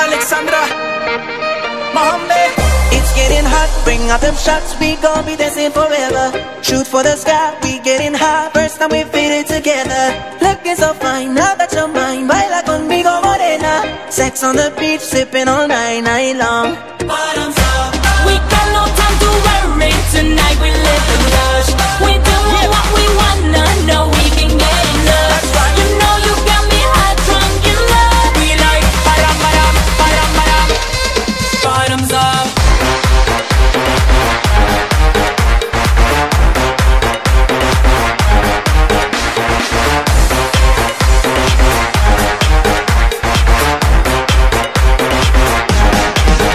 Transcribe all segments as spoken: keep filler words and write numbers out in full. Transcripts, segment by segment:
Alexandra, Mohammed. It's getting hot, bring out them shots, we gon' be dancing forever. Shoot for the sky, we getting hot, first time we feel it together. Looking so fine, now that you're mine, baila conmigo morena. Sex on the beach, sipping all night, night long. Bottoms up. We got no time to worry, tonight we live in rush. We do what we wanna, know we can get enough. You know you got me hot, drunk in love. We like param param, param param. Bottoms up.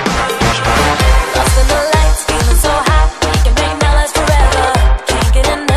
Lost in the lights, feeling so hot. We can make now last forever. Can't get enough.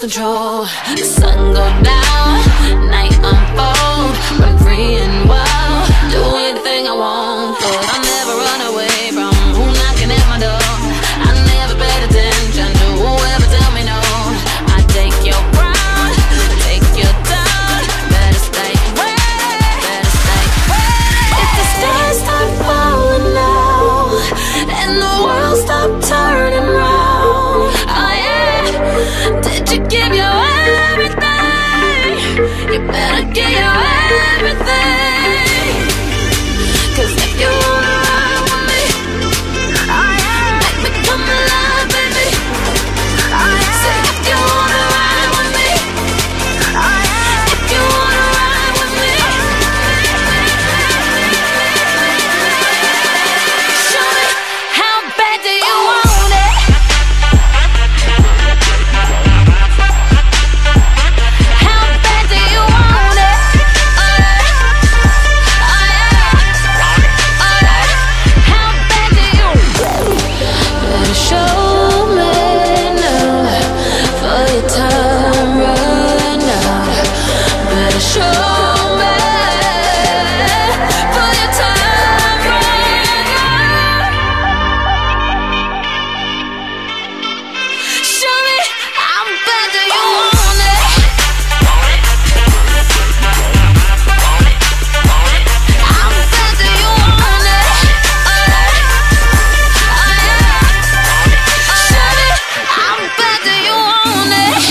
control. The sun go down, night unfold, run free and wild, do anything I want, but I'll never run away from who knocking at my door. I never paid attention to whoever tell me no. I take your crown, take your down, better stay ready, better stay ready. If the stars start falling now and the world stop turning round, oh yeah, did you give your everything? You better give your everything. Cause if you wanna ride with me, oh yeah, make me come alive, baby. Oh yeah, say if you wanna ride with me, oh yeah, if you wanna ride with me, show me how bad do you want it? How bad do you want it? Oh yeah, oh yeah, oh yeah. How bad do you? Better show me now, for your time run out. Better show me, for your time run out. Show me how bad do you want it? How bad do you want it? Oh yeah, oh yeah. Show me how bad do you want it?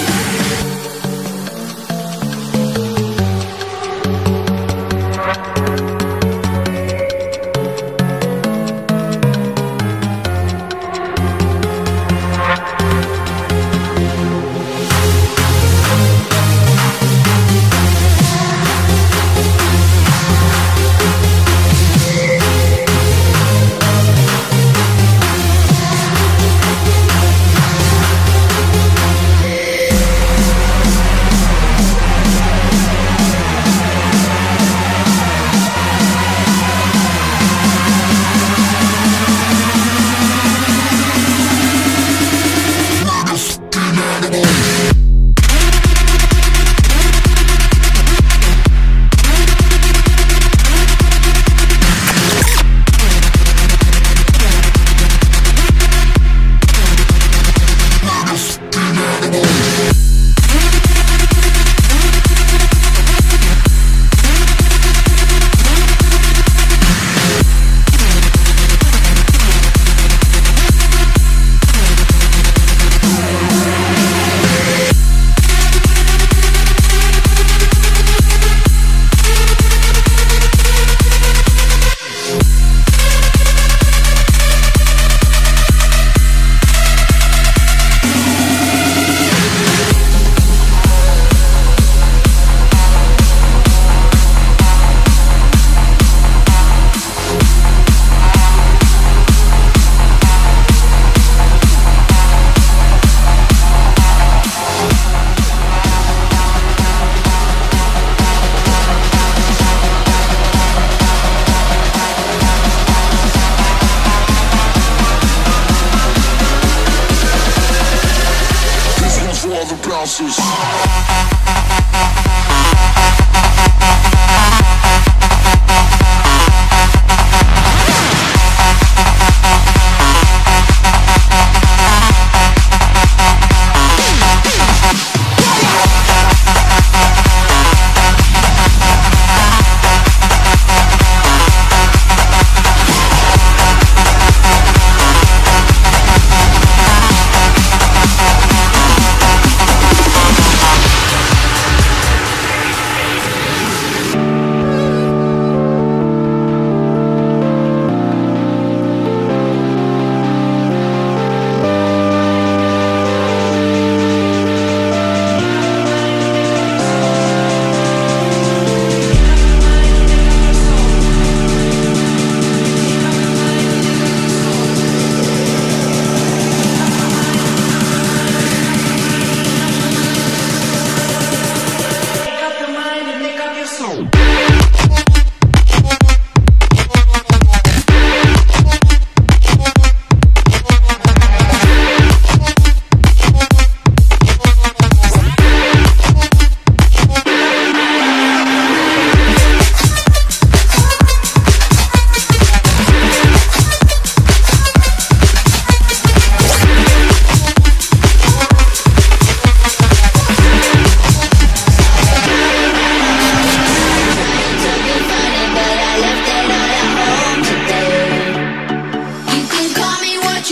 This one's for all the bouncers.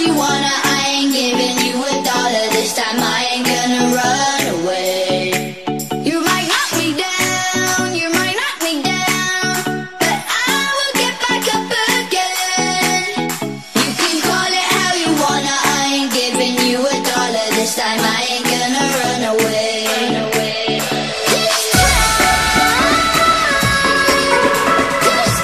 you wanna, I ain't giving you a dollar. This time I ain't gonna run away. You might knock me down, you might knock me down, but I will get back up again. You can call it how you wanna, I ain't giving you a dollar. This time I ain't gonna run away. Run away. This time, this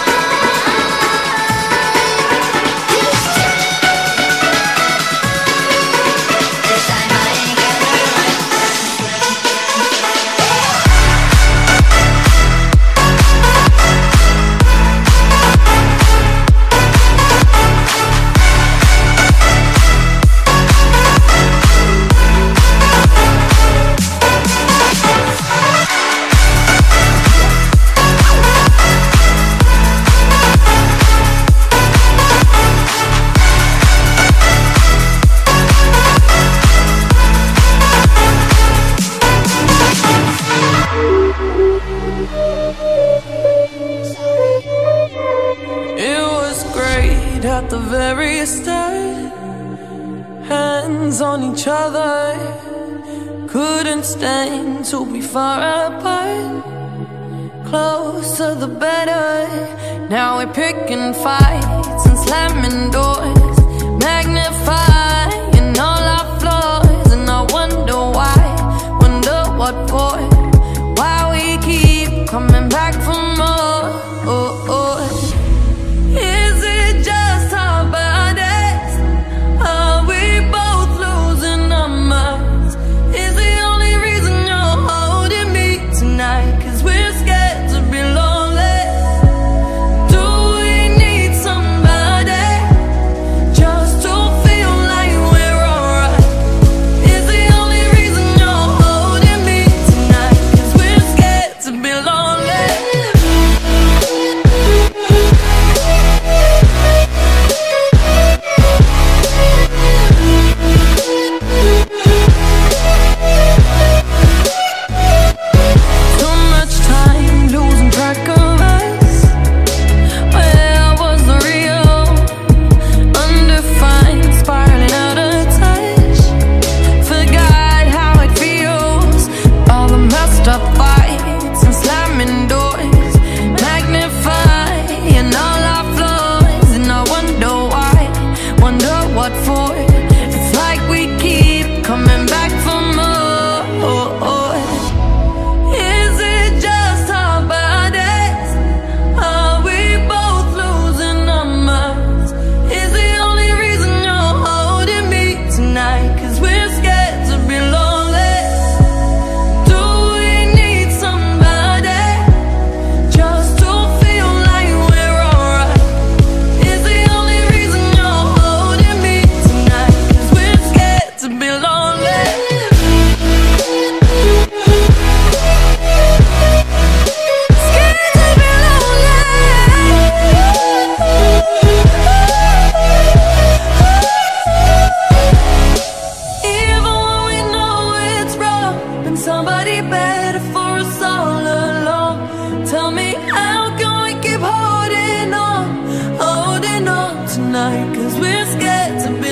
at the very start, hands on each other, couldn't stand to be far apart. Closer the better. Now we're picking fights and slamming doors, magnifying all our flaws. And I wonder why, wonder what for, why we keep coming back for more. Oh, oh. Is it just our bodies? Are we both losing our minds? Is the only reason you're holding me tonight 'cause we're scared to be lonely? Do we need somebody just to feel like we're alright? Is the only reason you're holding me tonight 'cause we're scared to be lonely? Somebody better for us all along. Tell me, how can we keep holding on, holding on tonight? 'Cause we're scared to be